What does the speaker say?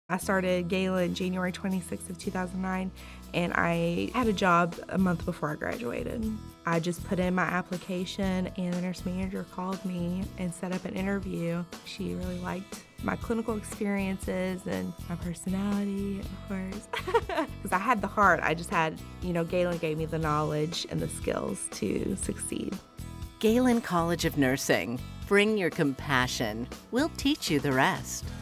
I started Galen January 26th of 2009, and I had a job a month before I graduated. I just put in my application, and the nurse manager called me and set up an interview. She really liked my clinical experiences and my personality, of course. Because I had the heart, I just had, Galen gave me the knowledge and the skills to succeed. Galen College of Nursing. Bring your compassion. We'll teach you the rest.